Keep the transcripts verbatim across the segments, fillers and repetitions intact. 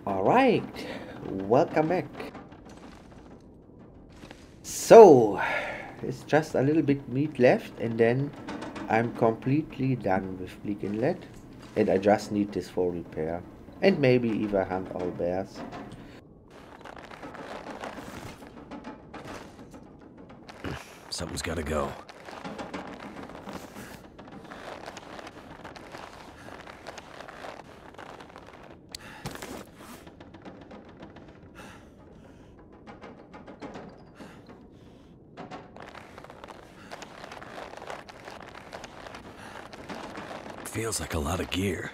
Alright, welcome back. So, it's just a little bit meat left and then I'm completely done with Bleak Inlet. And I just need this for repair. And maybe even hunt all bears. Something's gotta go. Feels like a lot of gear.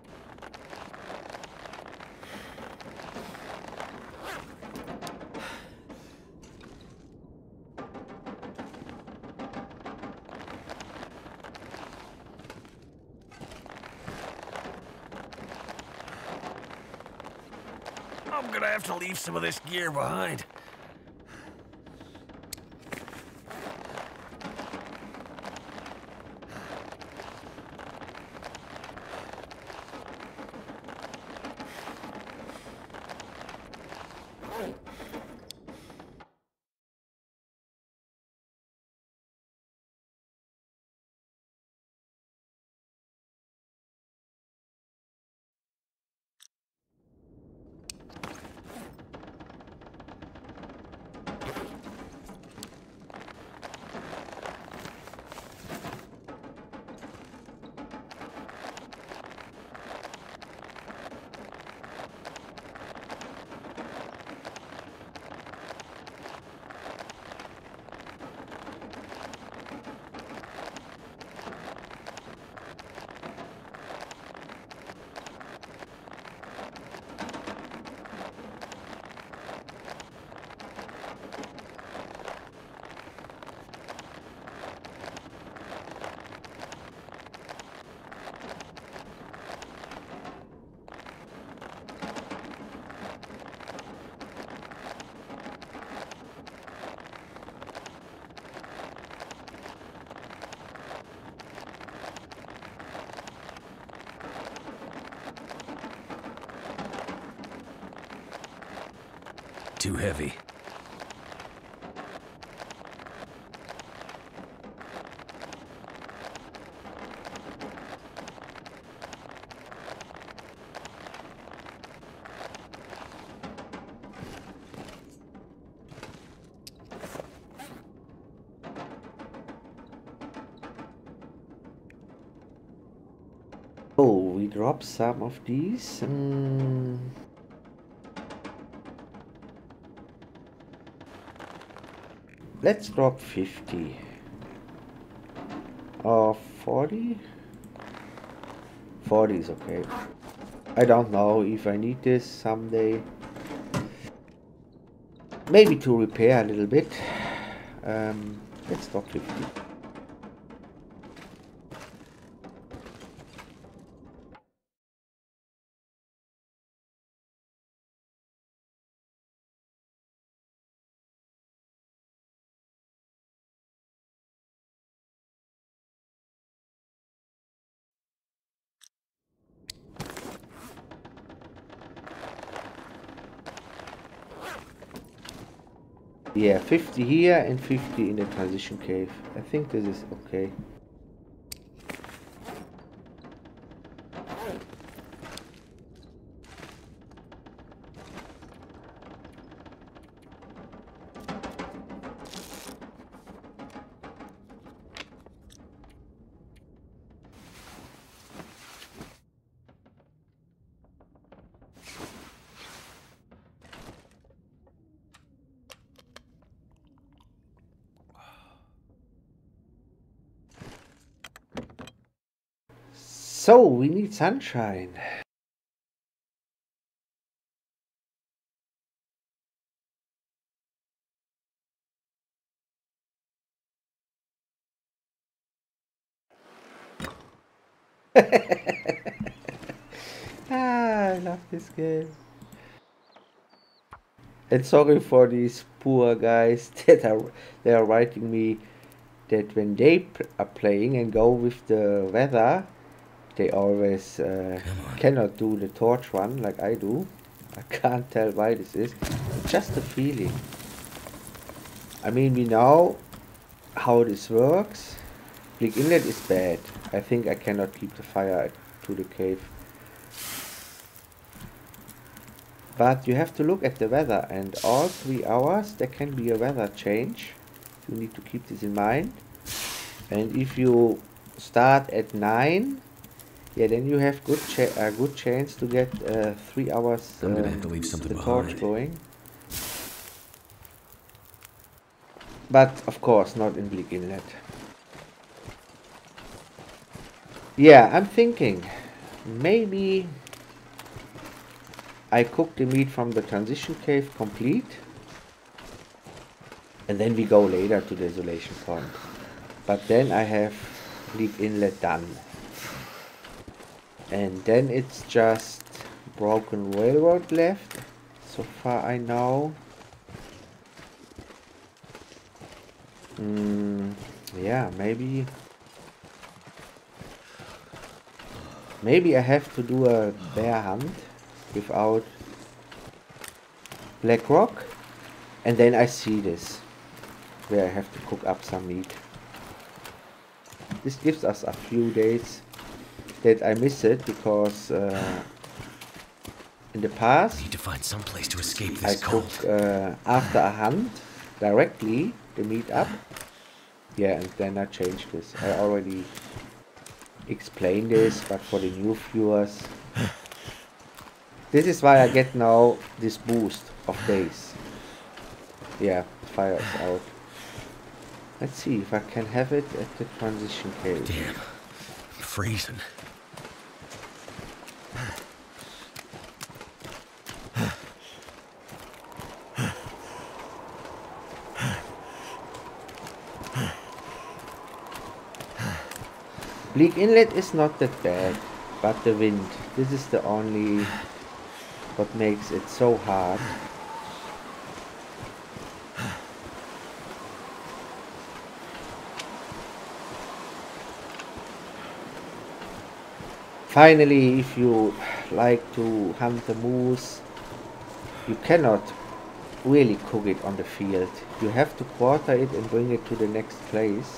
I'm gonna have to leave some of this gear behind. Too heavy. Oh, we drop some of these. Mm. Let's drop fifty or forty. forty is okay. I don't know if I need this someday. Maybe to repair a little bit. Um, let's drop fifty. Yeah, fifty here and fifty in the transition cave. I think this is okay. So, we need sunshine. Ah, I love this game. And sorry for these poor guys that are they are writing me that when they are playing and go with the weather, they always uh, cannot do the torch run like I do. I can't tell why this is. It's just a feeling. I mean, we know how this works. Bleak Inlet is bad. I think I cannot keep the fire to the cave. But you have to look at the weather, and all three hours there can be a weather change. You need to keep this in mind. And if you start at nine, yeah, then you have good cha a good chance to get uh, three hours I'm gonna um, have to leave something the torch behind. going. But of course not in Bleak Inlet. Yeah, I'm thinking maybe I cook the meat from the transition cave complete, and then we go later to the isolation point. But then I have Bleak Inlet done. And then it's just Broken Railroad left, so far I know. Mm, yeah, maybe... Maybe I have to do a bear hunt without Black Rock. And then I see this, where I have to cook up some meat. This gives us a few days that I miss it, because uh, in the past Need to find some place to escape I this cold. cook uh, after a hunt directly the meat up. Yeah, and then I change this. I already explained this, but for the new viewers, this is why I get now this boost of days. Yeah, fire is out. Let's see if I can have it at the transition cave. Damn, I'm freezing. Bleak Inlet is not that bad, but the wind, this is the only what makes it so hard. Finally, if you like to hunt the moose, you cannot really cook it on the field. You have to quarter it and bring it to the next place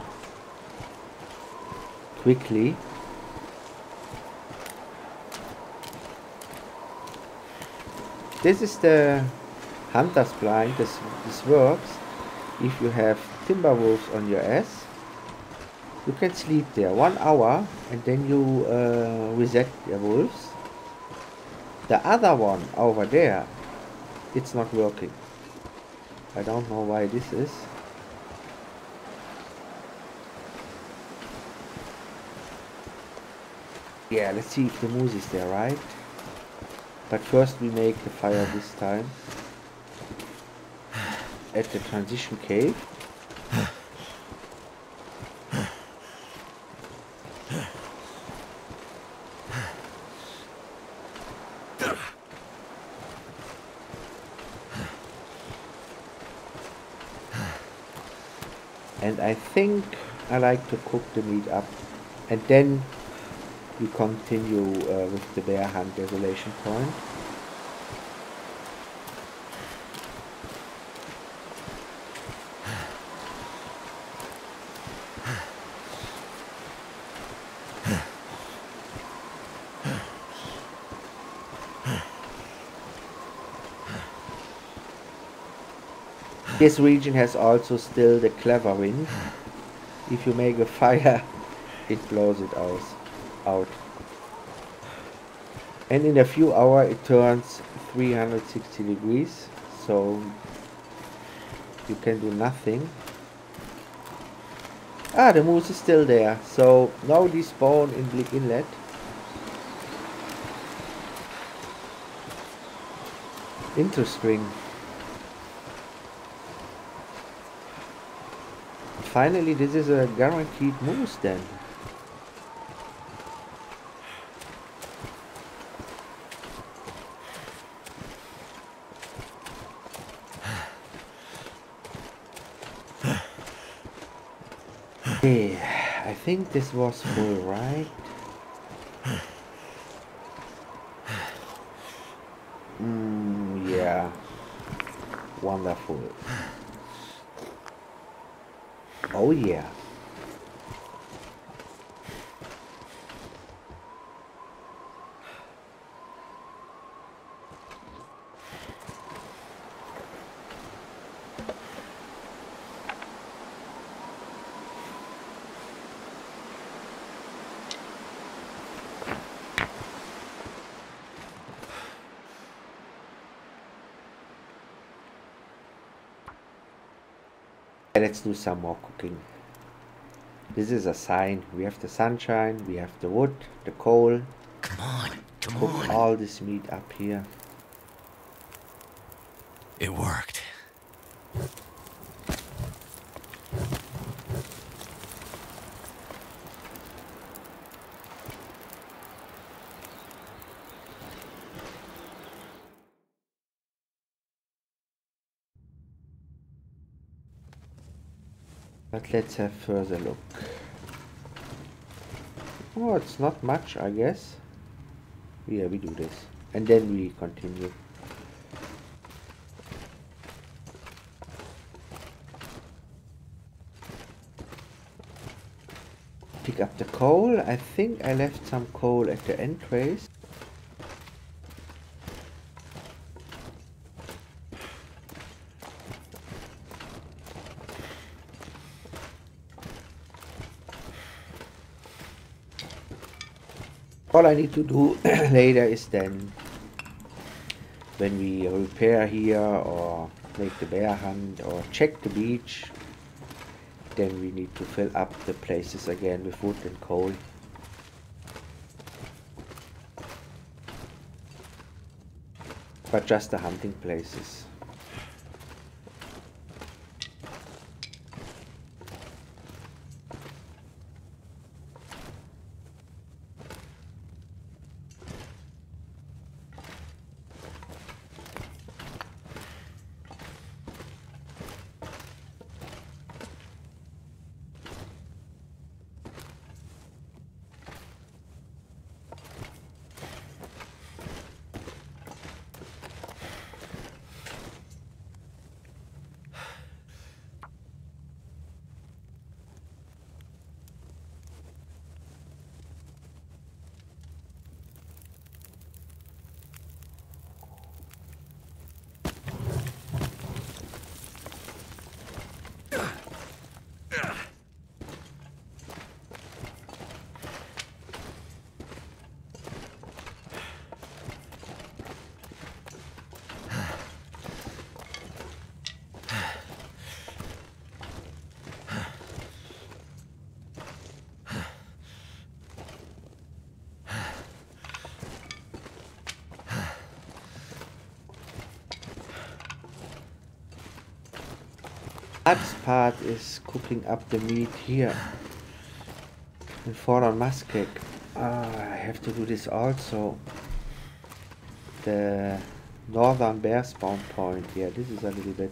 quickly. This is the hunter's blind. This, this works if you have timber wolves on your ass. You can sleep there one hour and then you uh, reset your wolves. The other one over there, it's not working. I don't know why this is. Yeah, let's see if the moose is there, right? But first we make the fire this time at the transition cave. And I think I like to cook the meat up, and then we continue uh, with the bear hunt desolation point. This region has also still the clever wind. If you make a fire, it blows it out. out. And in a few hours it turns three hundred sixty degrees, so you can do nothing. Ah, the moose is still there, so now they spawn in Bleak Inlet. Interesting. Finally, this is a guaranteed moose then. Okay, I think this was full, right? Mm, yeah. Wonderful. Oh yeah. Let's do some more cooking. This is a sign. We have the sunshine, we have the wood, the coal. Come on, come Cook on. all this meat up here. It worked. But let's have further look. Oh, it's not much, I guess. Yeah, we do this. And then we continue. Pick up the coal. I think I left some coal at the entrance. All I need to do later is then, when we repair here or make the bear hunt or check the beach, then we need to fill up the places again with wood and coal. But just the hunting places. Hardest part is cooking up the meat here in Fordon Muskeg. Ah, I have to do this also. The northern bear spawn point. Yeah, this is a little bit.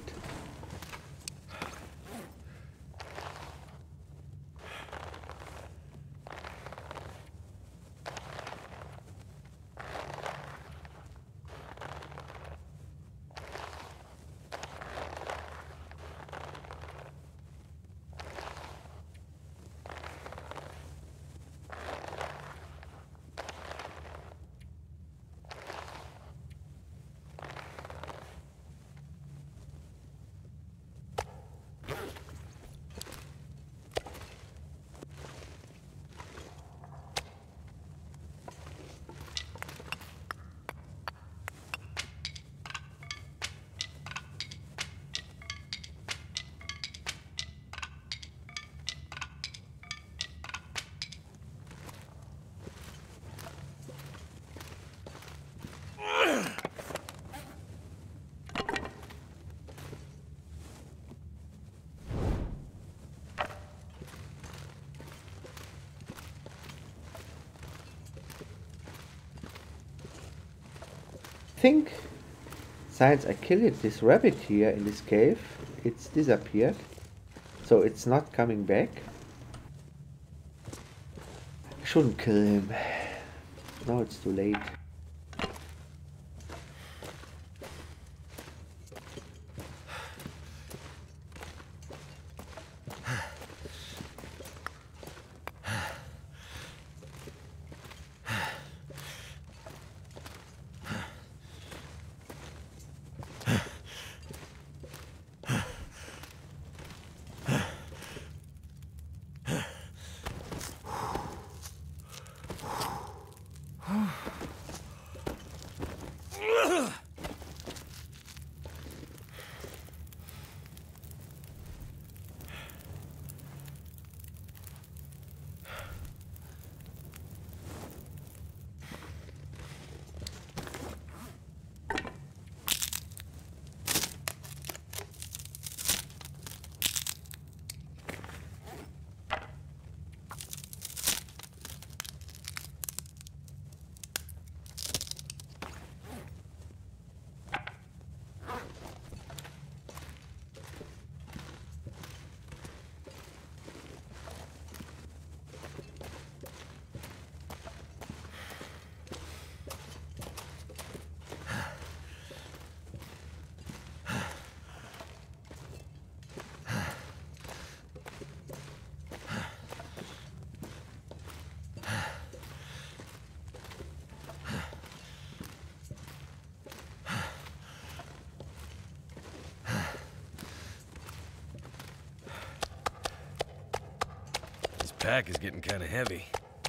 I think since I killed this rabbit here in this cave, it's disappeared. So it's not coming back. I shouldn't kill him. Now it's too late. sack is getting kind of heavy.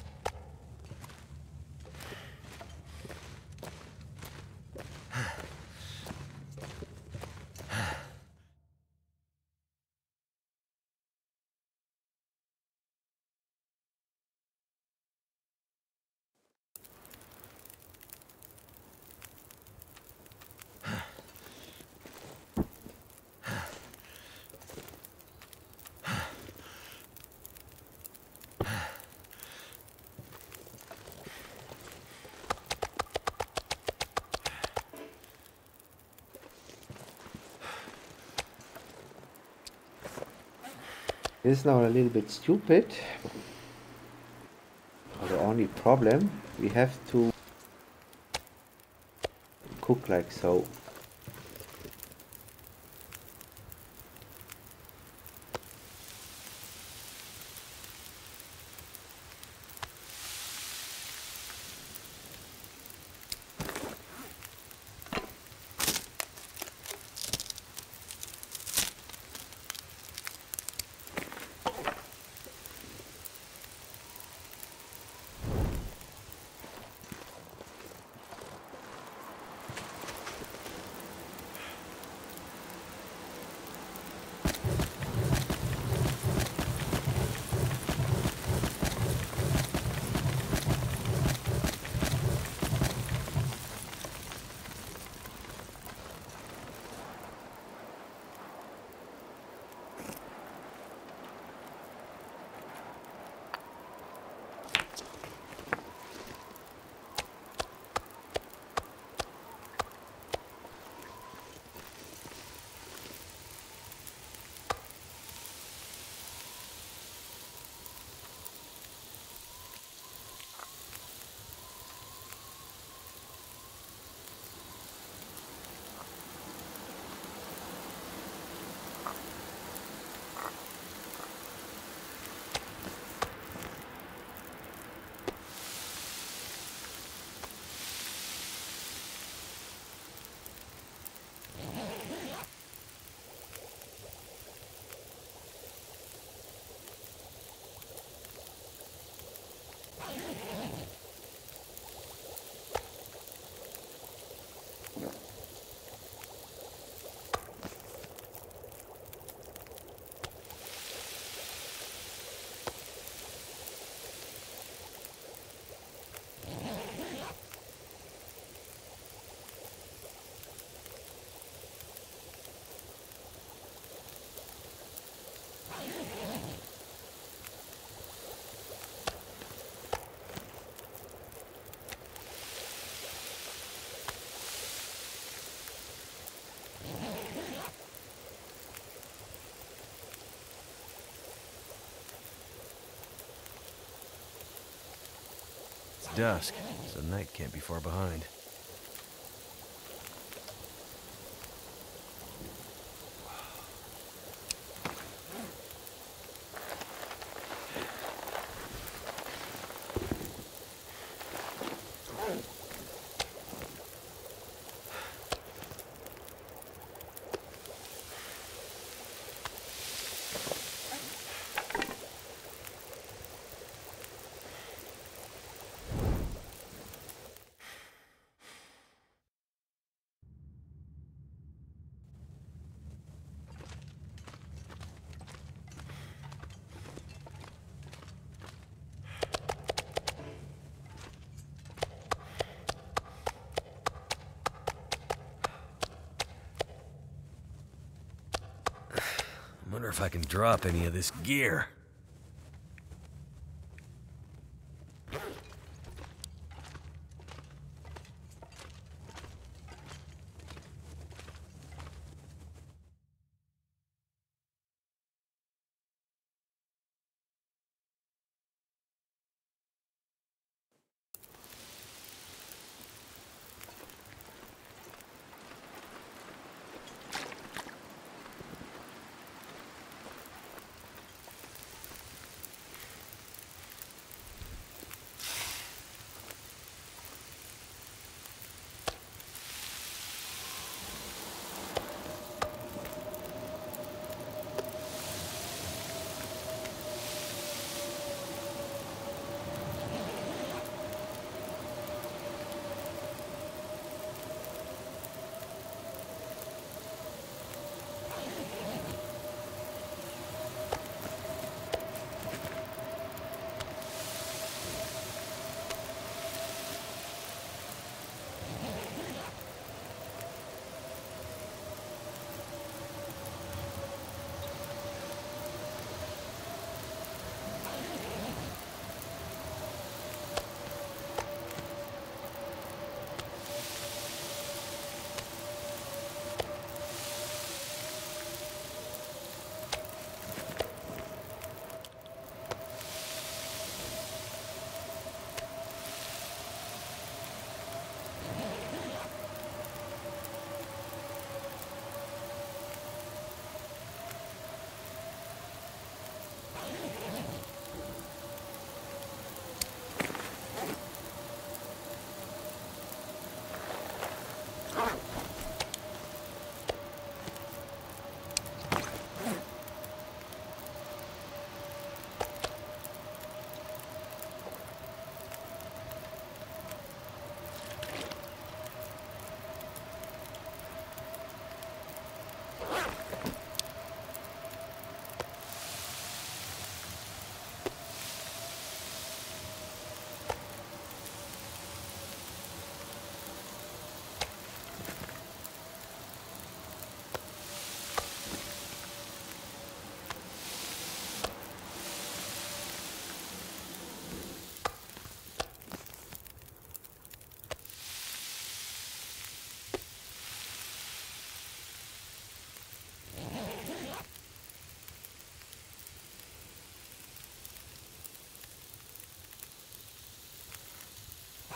This is now a little bit stupid. The only problem, we have to cook like so. Dusk, so night can't be far behind. I wonder if I can drop any of this gear.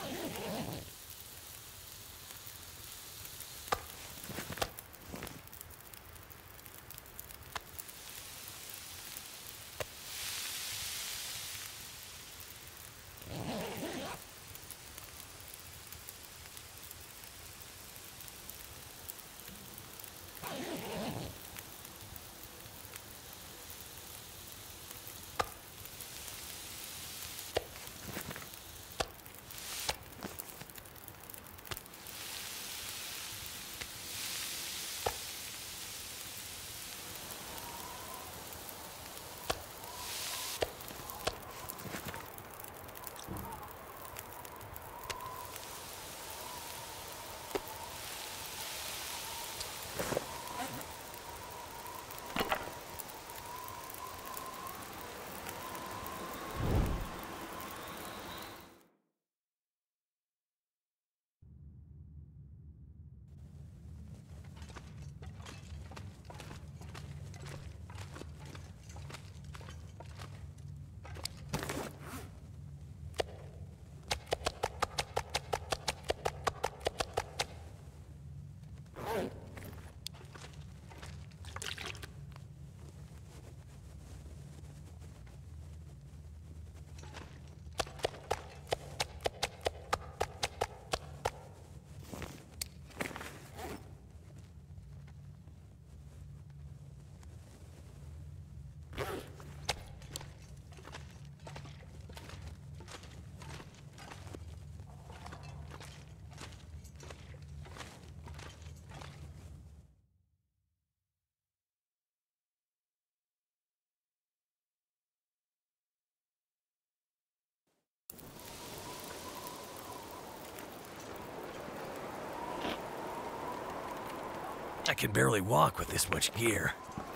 I can barely walk with this much gear.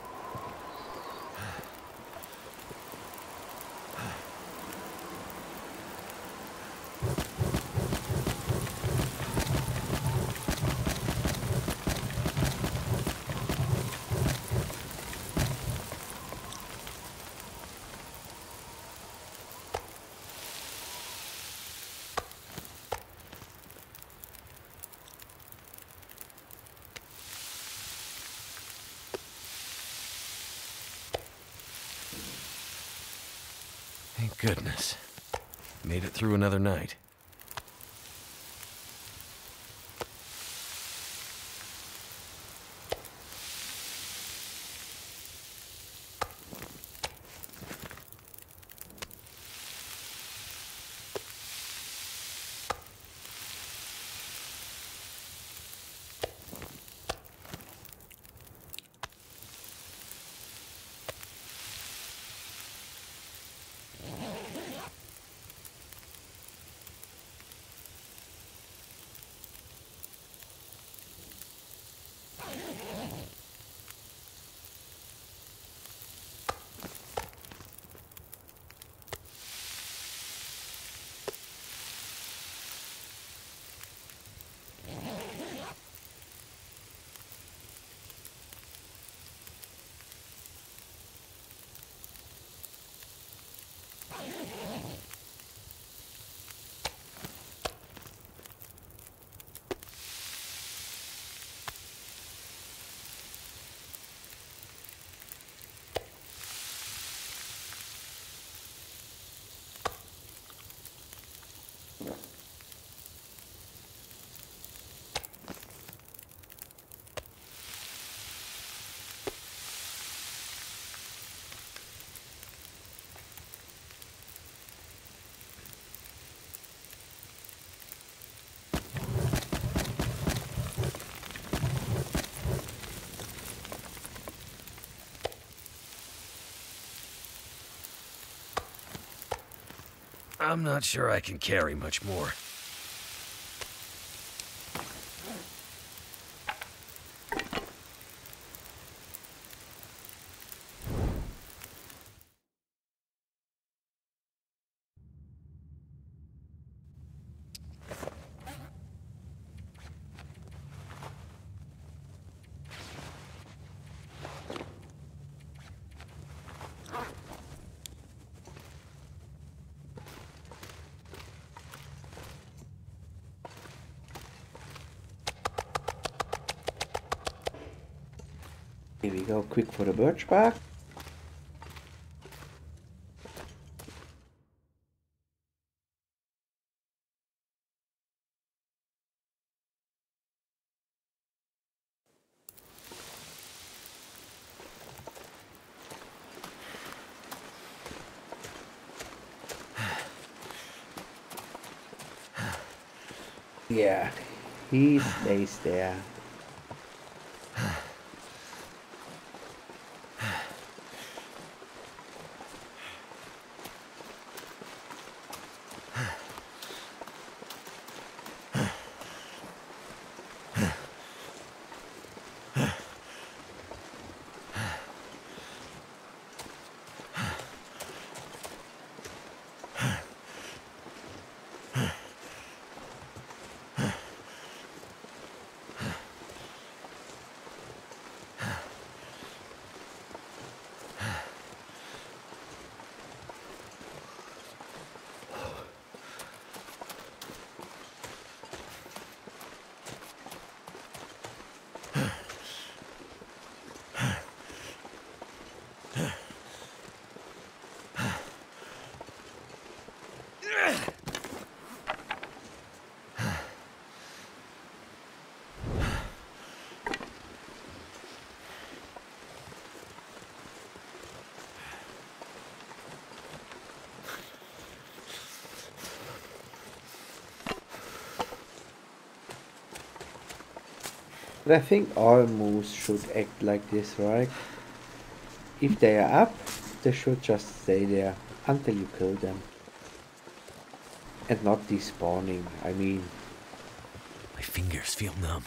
Thank goodness. Made it through another night. I'm not sure I can carry much more. Here we go, quick for the birch bark. Yeah, he stays there. But I think all moose should act like this, right? If they are up, they should just stay there until you kill them. And not despawning, I mean. My fingers feel numb.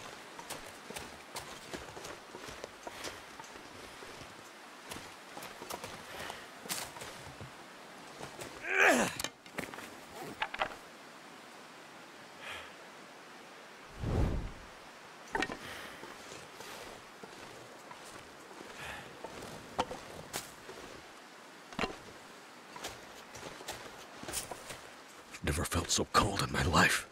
Never felt so cold in my life.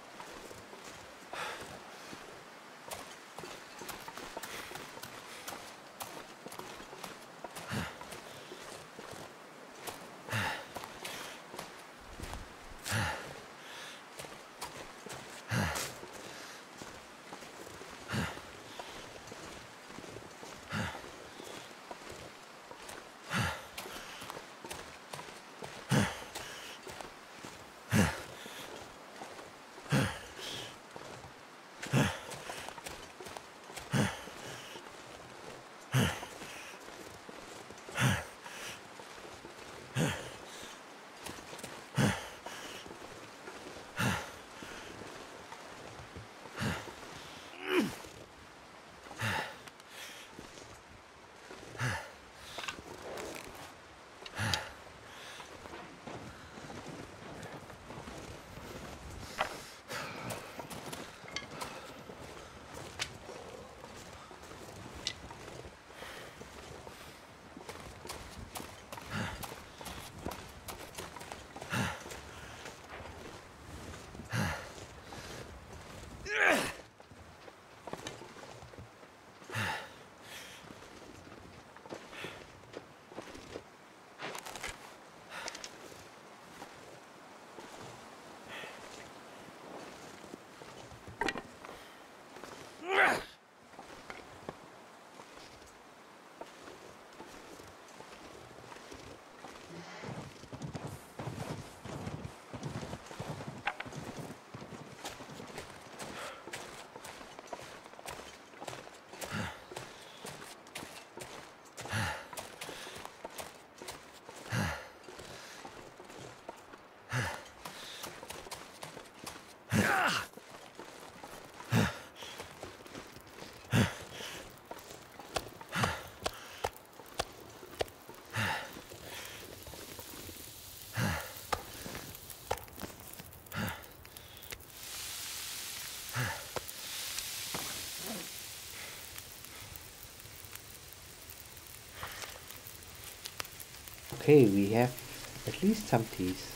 Okay, we have at least some teeth.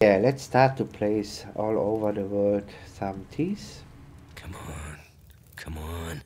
Yeah, let's start to place all over the world some teas. Come on. Come on.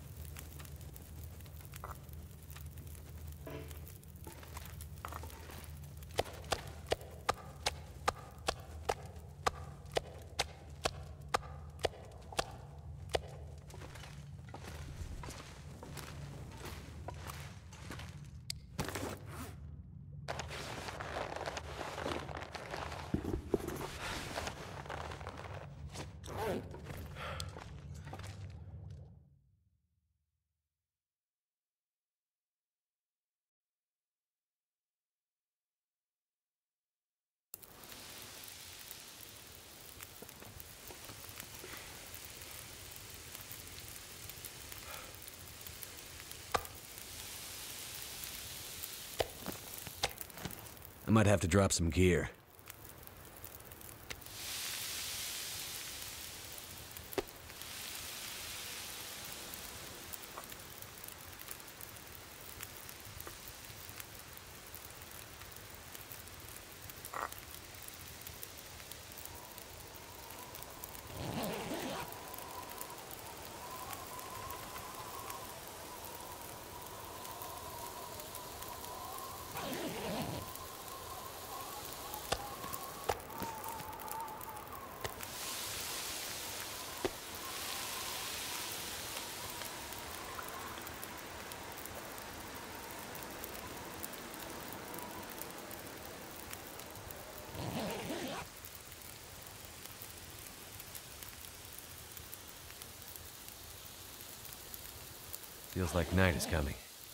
I might have to drop some gear. Feels like night is coming.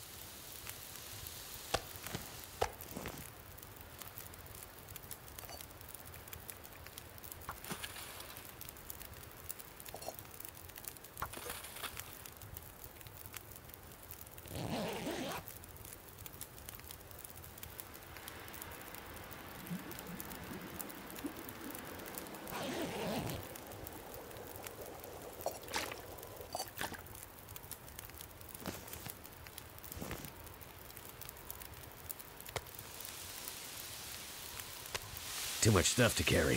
Too much stuff to carry.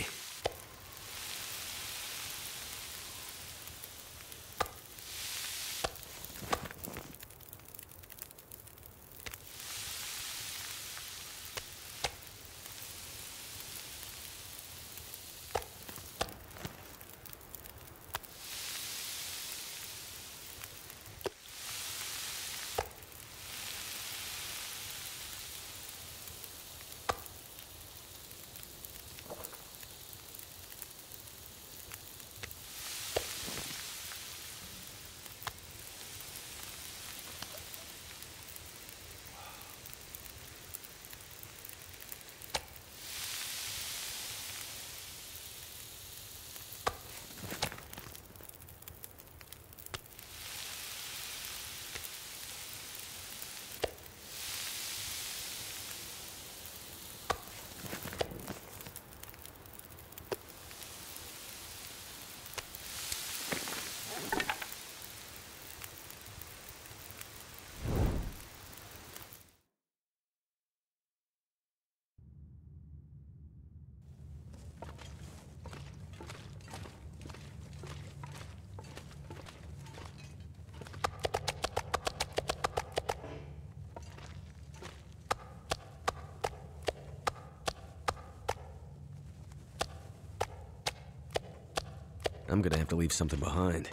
I'm gonna have to leave something behind.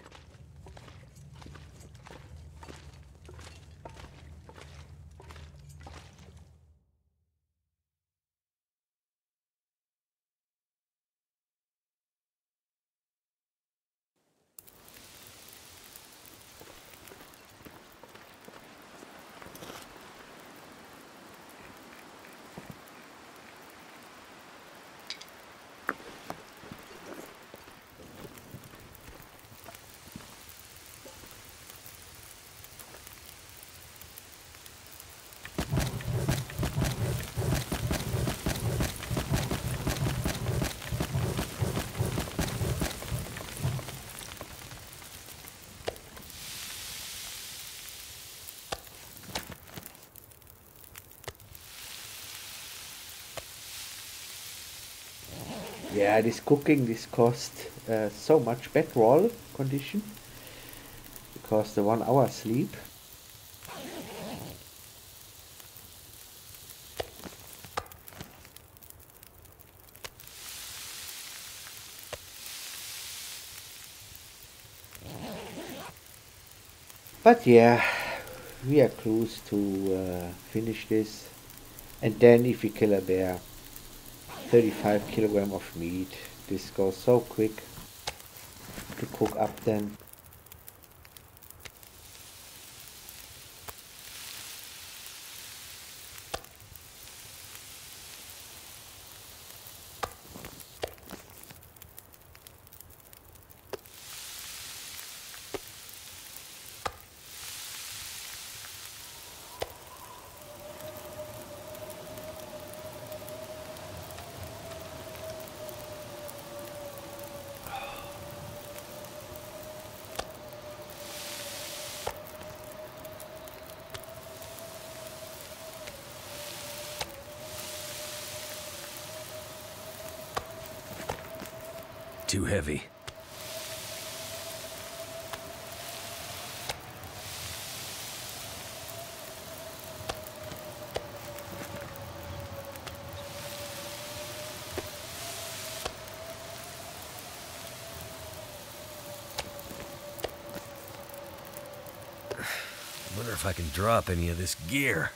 Yeah, this cooking, this cost uh, so much bedroll condition because the one hour sleep. But yeah, we are close to uh, finish this. And then if we kill a bear, thirty-five kilogram of meat. This goes so quick to cook up then. Too heavy. Wonder if I can drop any of this gear.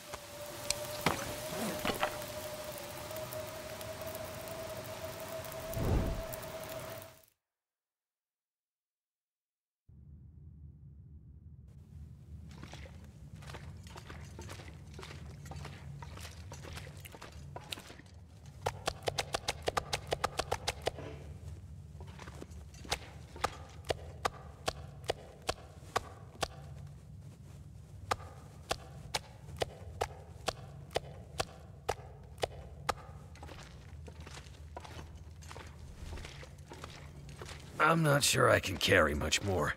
I'm not sure I can carry much more.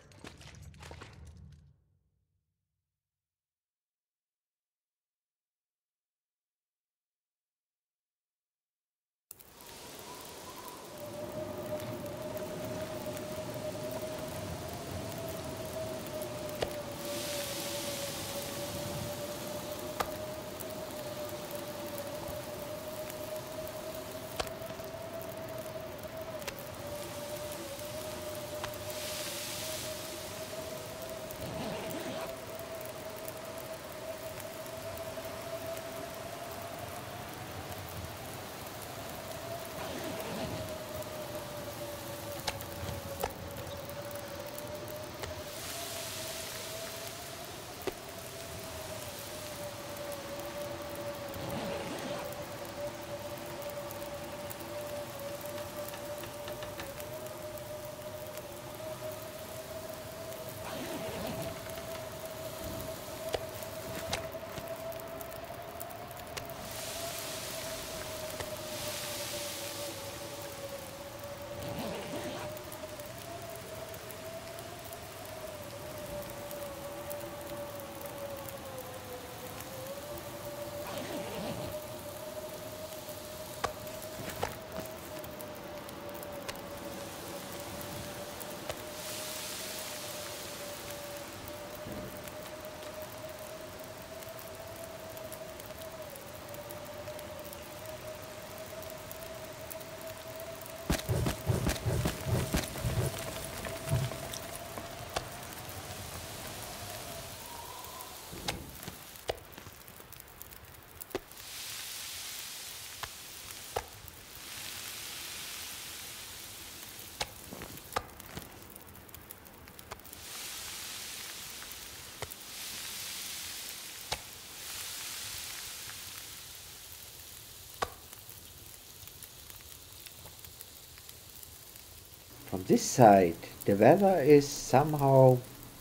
From this side, the weather is somehow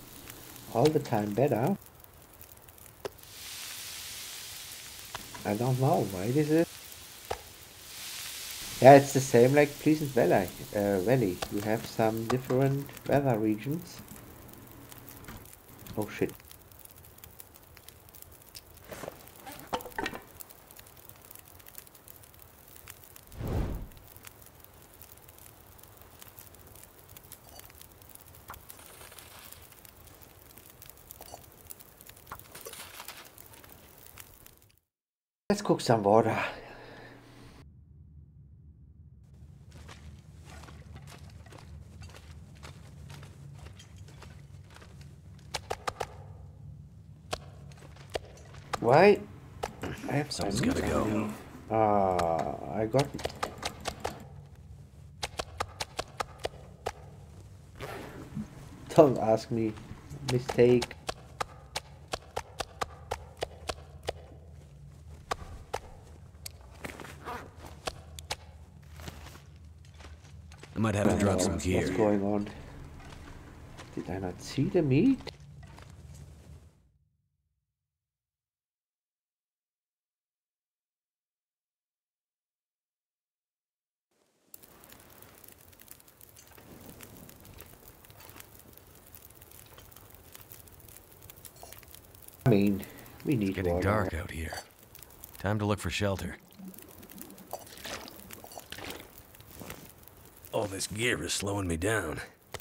all the time better. I don't know why this is. Yeah, it's the same like Pleasant Valley. Uh, Valley. You have some different weather regions. Oh shit. Let's cook some water. Why? I have Someone's meat gotta go. on me. Ah, I got it. Don't ask me. Mistake. I might have to drop Oh, some what's gear. going on? Did I not see the meat? I mean, we need Getting water. dark out here. Time to look for shelter. All this gear is slowing me down.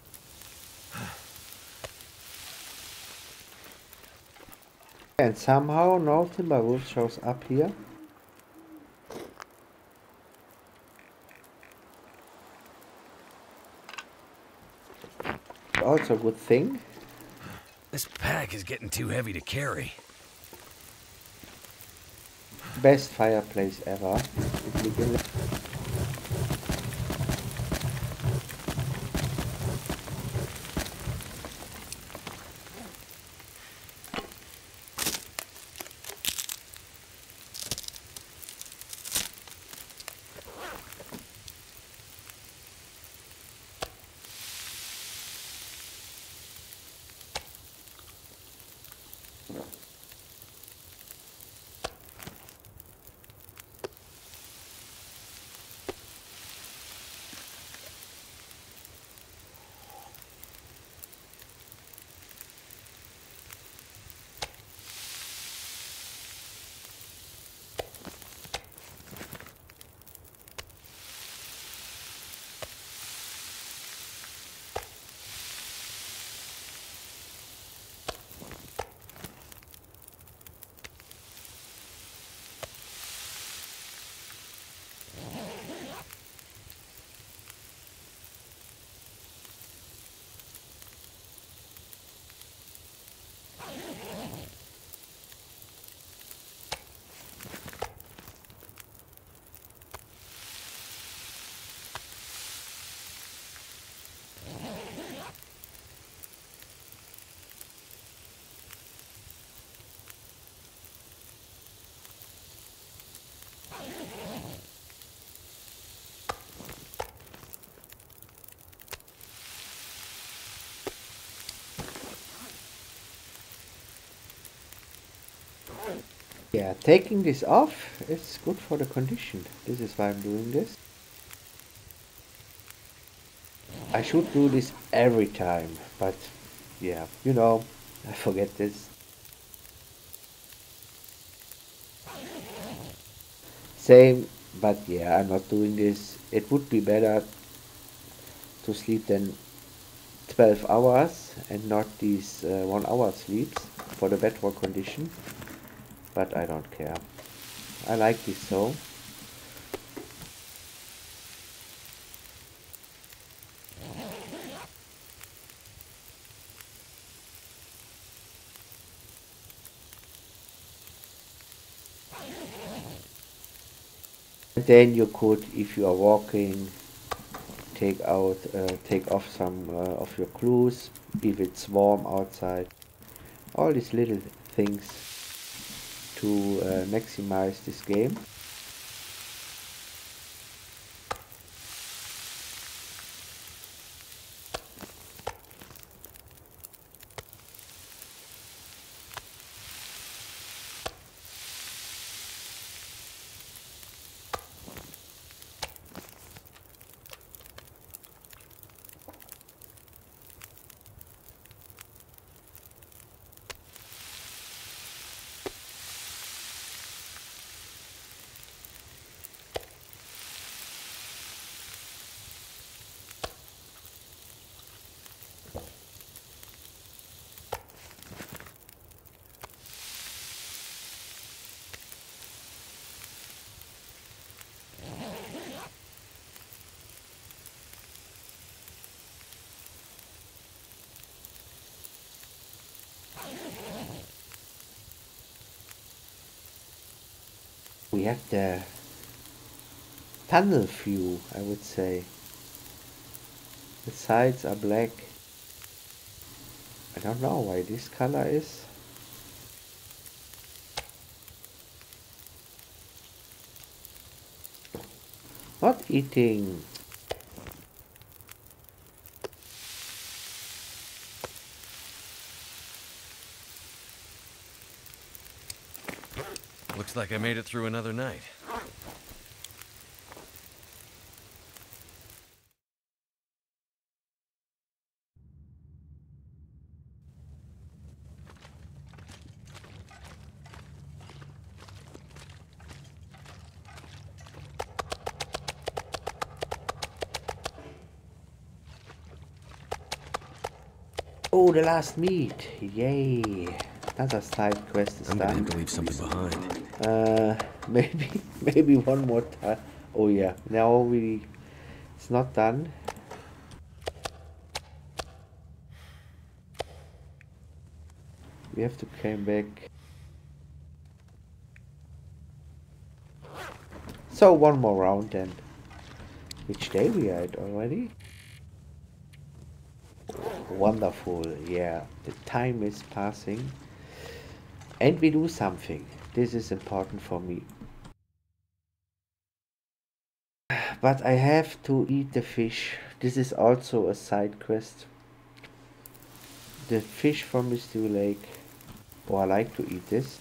And somehow no timber wolf shows up here. Also a good thing. This pack is getting too heavy to carry. Best fireplace ever. Yeah, taking this off is good for the condition. This is why I'm doing this. I should do this every time, but yeah, you know, I forget this. Same, but yeah, I'm not doing this. It would be better to sleep than twelve hours and not these uh, one hour sleeps for the bedrock condition. But I don't care. I like this so. And then you could, if you are walking, take out, uh, take off some uh, of your clothes if it's warm outside. All these little things to uh, maximize this game. We have the tunnel view, I would say. The sides are black. I don't know why this color is. Not eating. Looks like I made it through another night. Oh, the last meat. Yay. Another side quest is I'm gonna done. have to leave something behind. Uh, maybe, maybe one more time. Oh yeah, now we, it's not done. We have to come back. So one more round then. Which day we are at already? Wonderful, yeah. The time is passing. And we do something. This is important for me. But I have to eat the fish. This is also a side quest. The fish from Misty Lake. Oh, I like to eat this.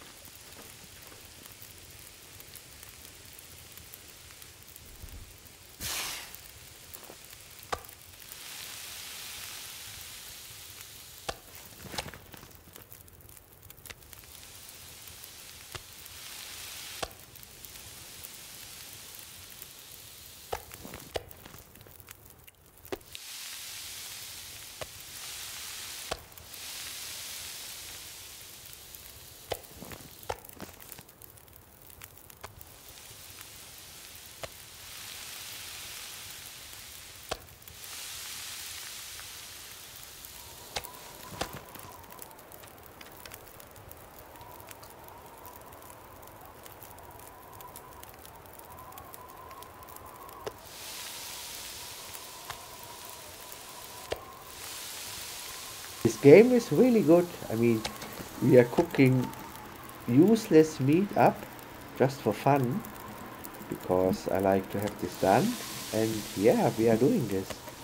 This game is really good. I mean, we are cooking useless meat up just for fun because I like to have this done, and yeah, we are doing this.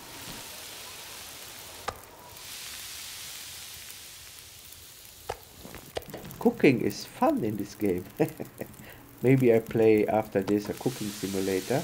Cooking is fun in this game. Maybe I play after this a cooking simulator.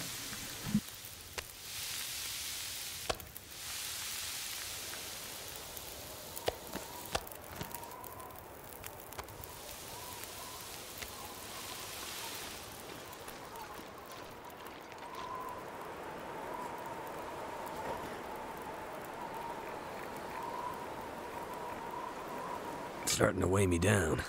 It's starting to weigh me down.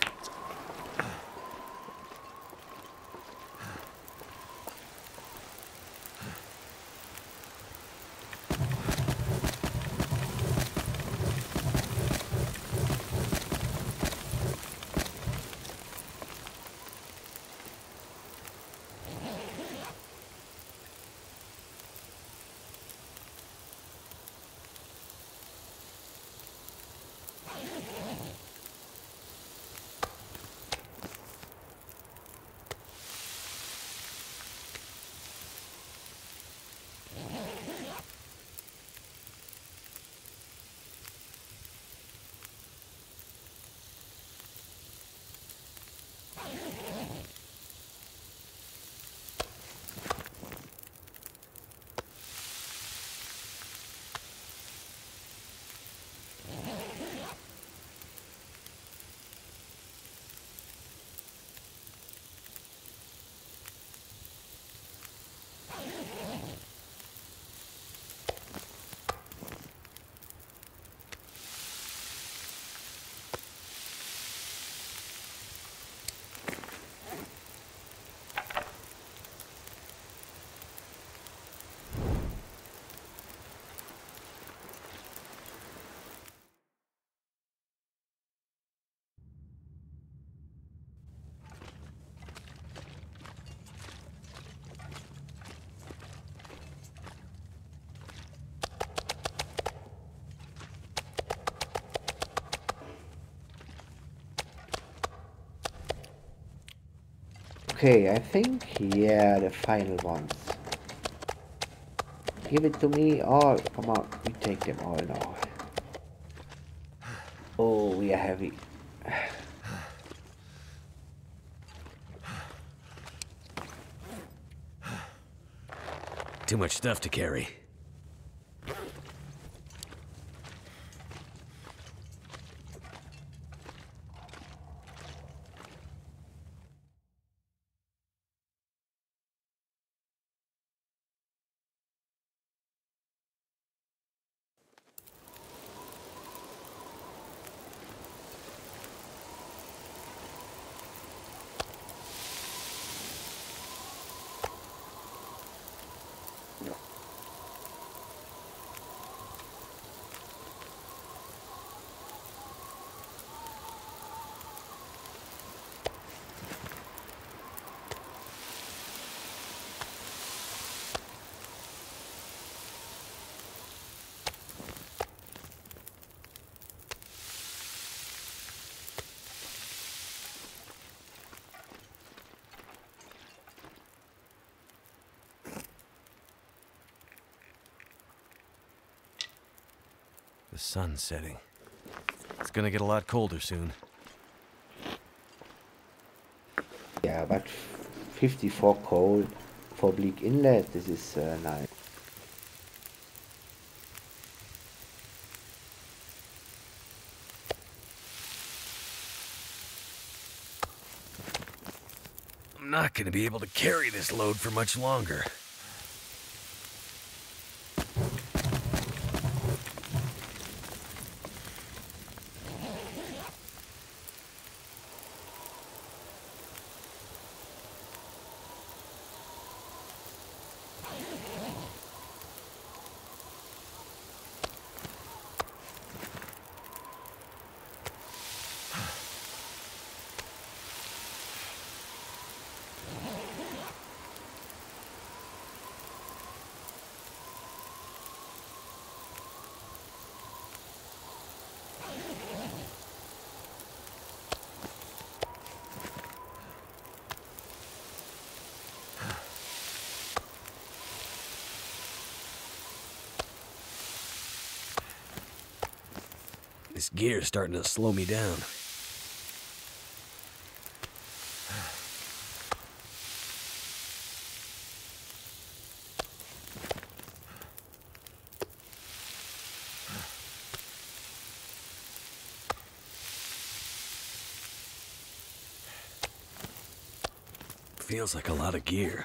Okay, I think, yeah, the final ones. Give it to me all. Come on, we take them all now. Oh, we are heavy. Too much stuff to carry. The sun's setting. It's gonna get a lot colder soon. Yeah, but fifty-four cold for Bleak Inlet, this is uh, nice. I'm not gonna be able to carry this load for much longer. This gear's starting to slow me down. Feels like a lot of gear.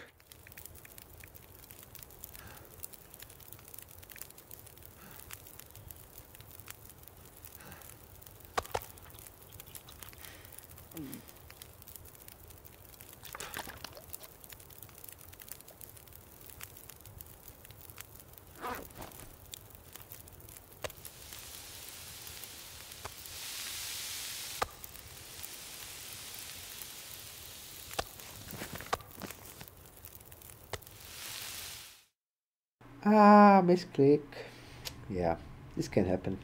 Ah, misclick. Yeah, this can happen.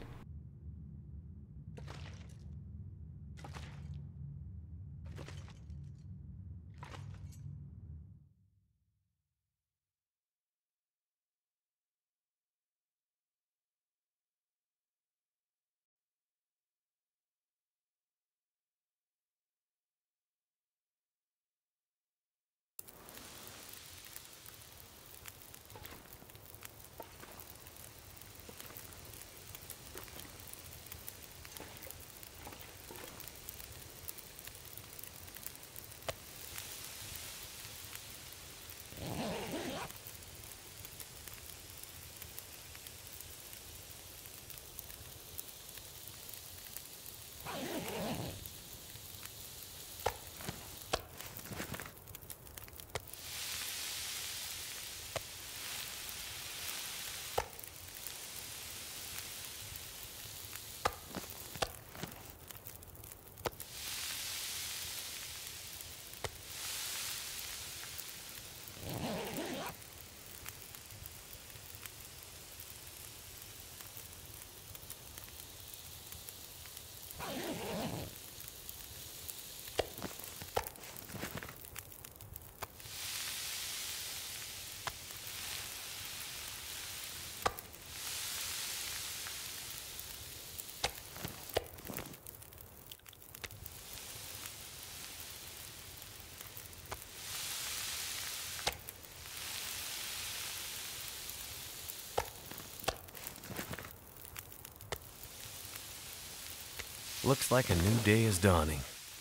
Looks like a new day is dawning.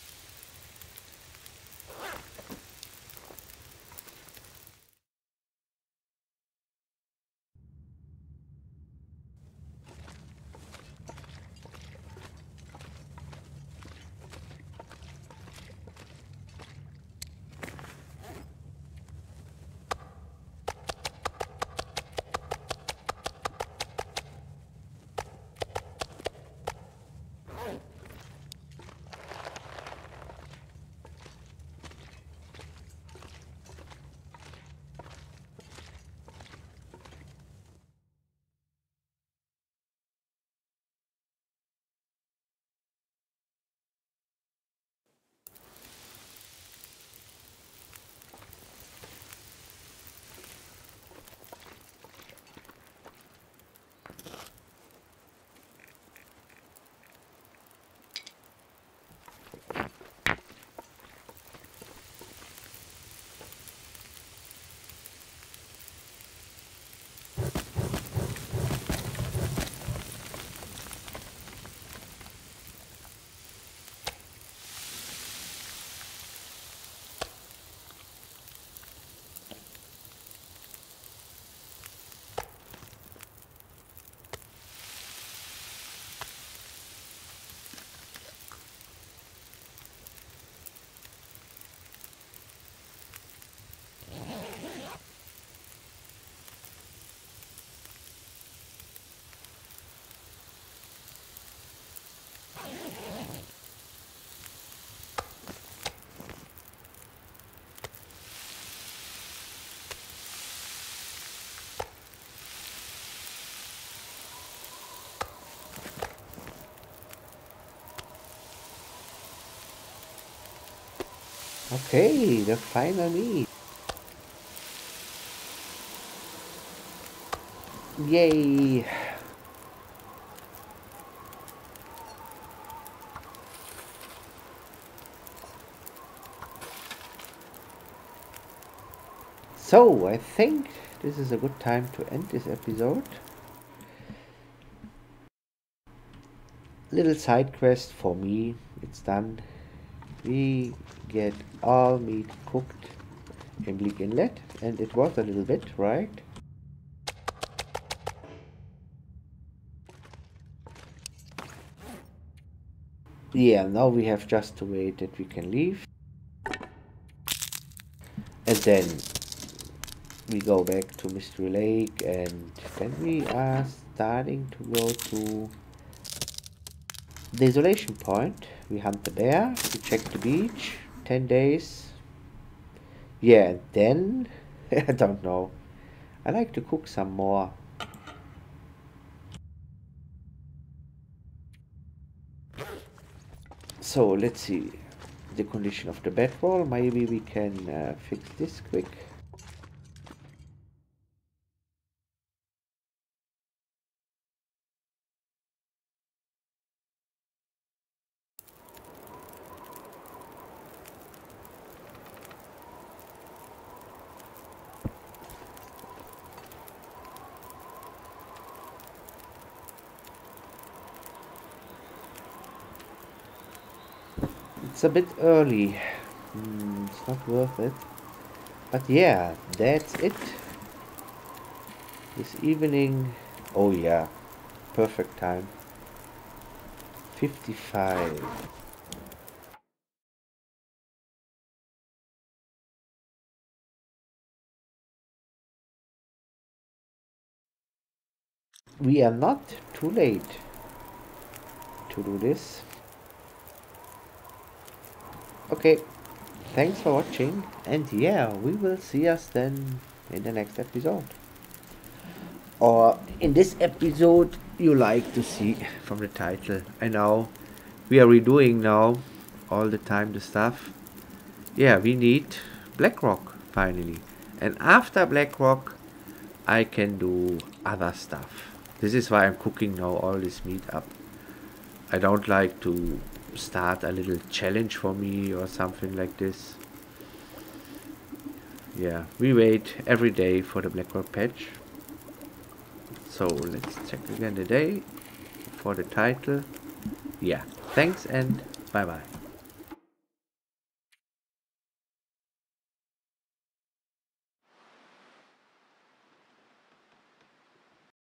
Okay, the final meat. Yay! So, I think this is a good time to end this episode. Little side quest for me, it's done. We get all meat cooked in Bleak Inlet, and it was a little bit, right? Yeah, now we have just to wait that we can leave. And then we go back to Mystery Lake, and then we are starting to go to the isolation point. We hunt the bear, we check the beach, ten days. Yeah, and then, I don't know, I like to cook some more. So let's see the condition of the bedroll. Maybe we can uh, fix this quick. It's a bit early. Mm, it's not worth it. But yeah, that's it. This evening. Oh yeah, perfect time. fifty-five. We are not too late to do this. Okay, thanks for watching, and yeah, we will see us then in the next episode. Or in this episode you like to see from the title. I know we are redoing now all the time the stuff. Yeah, we need Blackrock finally, and after Blackrock I can do other stuff. This is why I'm cooking now all this meat up. I don't like to start a little challenge for me or something like this. Yeah, we wait every day for the Blackrock patch. So let's check again the day for the title. yeah, thanks and bye bye.